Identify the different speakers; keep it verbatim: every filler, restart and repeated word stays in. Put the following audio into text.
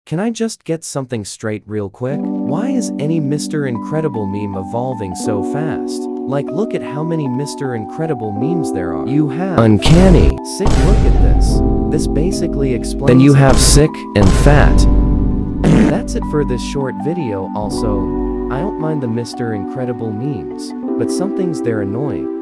Speaker 1: Can I just get something straight real quick? Why is any Mister Incredible meme evolving so fast? Like, look at how many Mister Incredible memes there are. You have uncanny, sick, look at this. This basically explains. Then you have sick and fat. That's it for this short video. Also, I don't mind the Mister Incredible memes, but some things they're annoying.